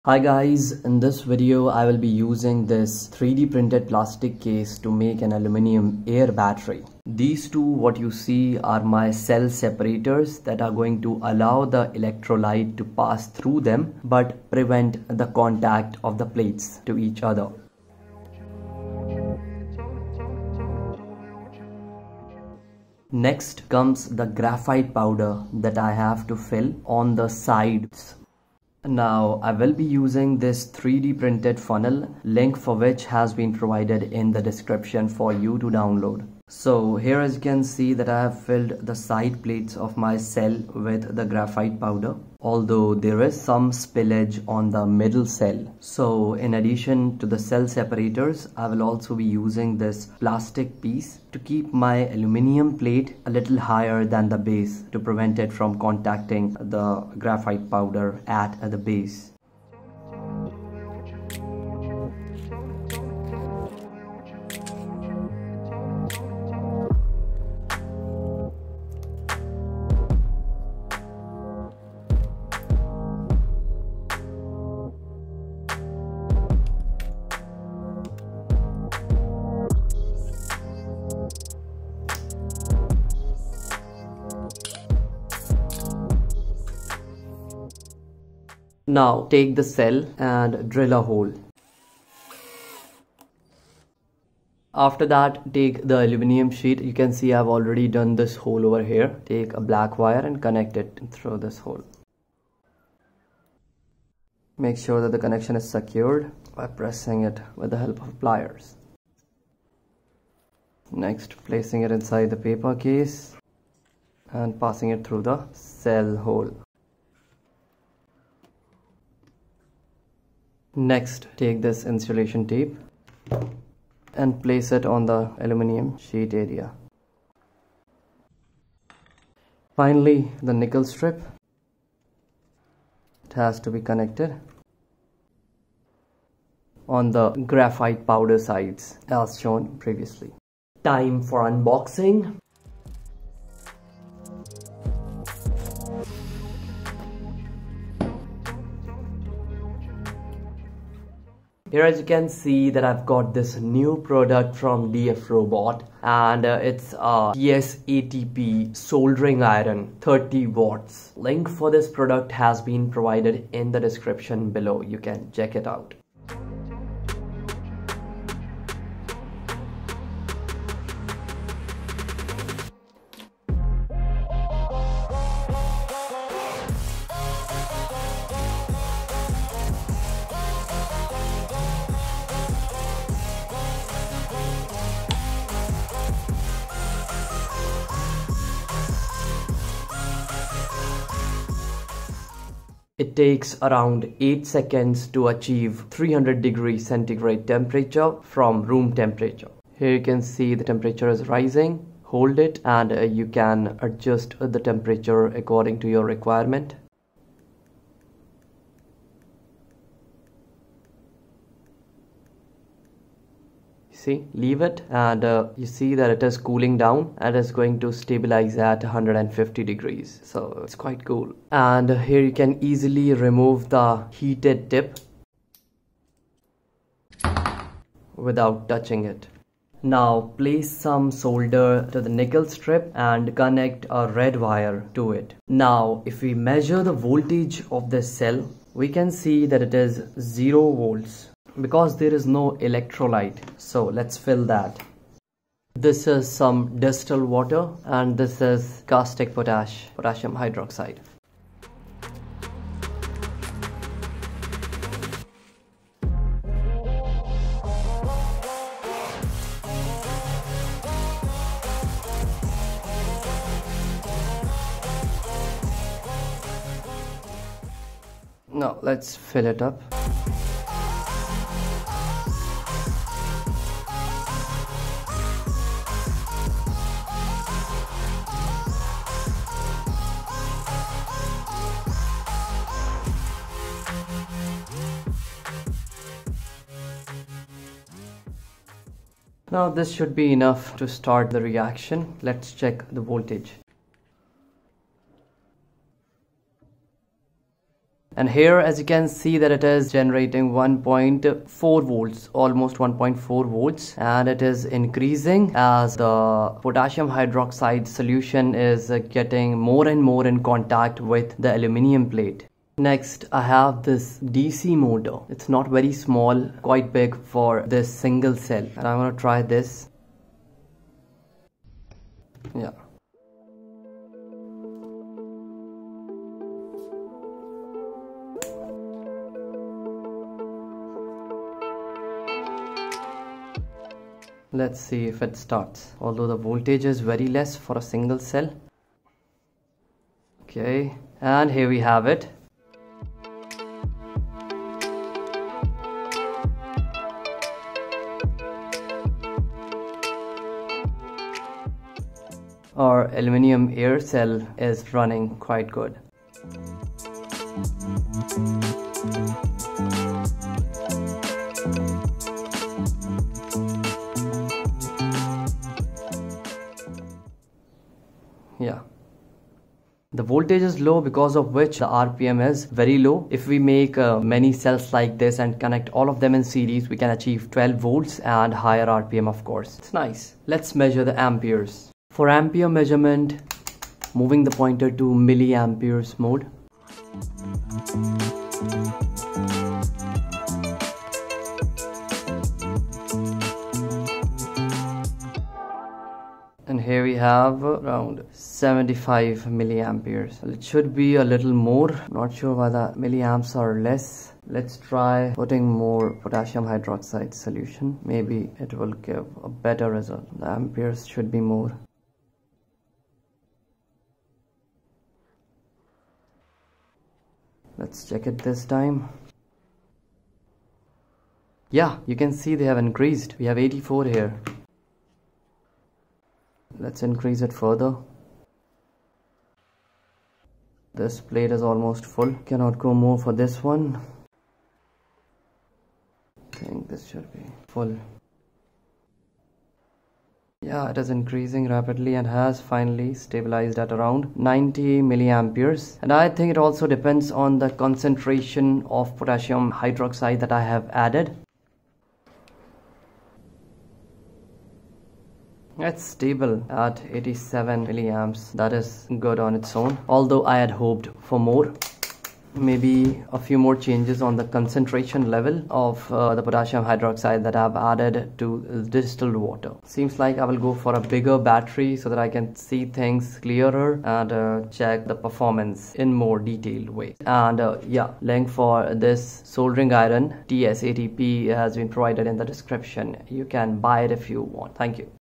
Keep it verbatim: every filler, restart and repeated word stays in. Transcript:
Hi guys, in this video I will be using this three D printed plastic case to make an aluminium air battery. These two, what you see, are my cell separators that are going to allow the electrolyte to pass through them but prevent the contact of the plates to each other. Next comes the graphite powder that I have to fill on the sides. Now I will be using this three D printed funnel, link for which has been provided in the description for you to download. So here, as you can see, that I have filled the side plates of my cell with the graphite powder, although there is some spillage on the middle cell. So in addition to the cell separators, I will also be using this plastic piece to keep my aluminium plate a little higher than the base to prevent it from contacting the graphite powder at the base. Now take the cell and drill a hole. After that, take the aluminium sheet. You can see I've already done this hole over here. Take a black wire and connect it through this hole. Make sure that the connection is secured by pressing it with the help of pliers. Next, placing it inside the paper case and passing it through the cell hole. Next, take this insulation tape and place it on the aluminium sheet area. Finally, the nickel strip. It has to be connected on the graphite powder sides as shown previously. Time for unboxing. Here, as you can see, that I've got this new product from D F Robot, and uh, it's a P S A T P soldering iron, thirty watts. Link for this product has been provided in the description below. You can check it out. It takes around eight seconds to achieve three hundred degree centigrade temperature from room temperature. Here you can see the temperature is rising. Hold it and uh, you can adjust the temperature according to your requirement. See, leave it and uh, you see that it is cooling down and is going to stabilize at one hundred fifty degrees, so it's quite cool. And here you can easily remove the heated tip without touching it. Now place some solder to the nickel strip and connect a red wire to it. Now if we measure the voltage of this cell, we can see that it is zero volts. Because there is no electrolyte, so let's fill that. This is some distilled water and this is caustic potash, potassium hydroxide. Now let's fill it up. Now this should be enough to start the reaction. Let's check the voltage. And here, as you can see, that it is generating one point four volts, almost one point four volts, and it is increasing as the potassium hydroxide solution is getting more and more in contact with the aluminium plate. Next, I have this D C motor. It's not very small, quite big for this single cell, and I'm gonna try this. Yeah. Let's see if it starts. Although the voltage is very less for a single cell. Okay, and here we have it. Our aluminium air cell is running quite good. Yeah. The voltage is low, because of which the R P M is very low. If we make uh, many cells like this and connect all of them in series, we can achieve twelve volts and higher R P M, of course. It's nice. Let's measure the amperes. For ampere measurement, moving the pointer to milliamperes mode. And here we have around seventy-five milliamperes. It should be a little more. Not sure why the milliamps are less. Let's try putting more potassium hydroxide solution. Maybe it will give a better result. The amperes should be more. Let's check it this time. Yeah, you can see they have increased. We have eighty-four here. Let's increase it further. This plate is almost full. Cannot go more for this one. I think this should be full. Yeah, it is increasing rapidly and has finally stabilized at around ninety milliamperes. And I think it also depends on the concentration of potassium hydroxide that I have added. It's stable at eighty-seven milliamps. That is good on its own. Although I had hoped for more. Maybe a few more changes on the concentration level of uh, the potassium hydroxide that I've added to distilled water. Seems like I will go for a bigger battery so that I can see things clearer and uh, check the performance in more detailed way. And uh, yeah, link for this soldering iron T S A T P has been provided in the description. You can buy it if you want. Thank you.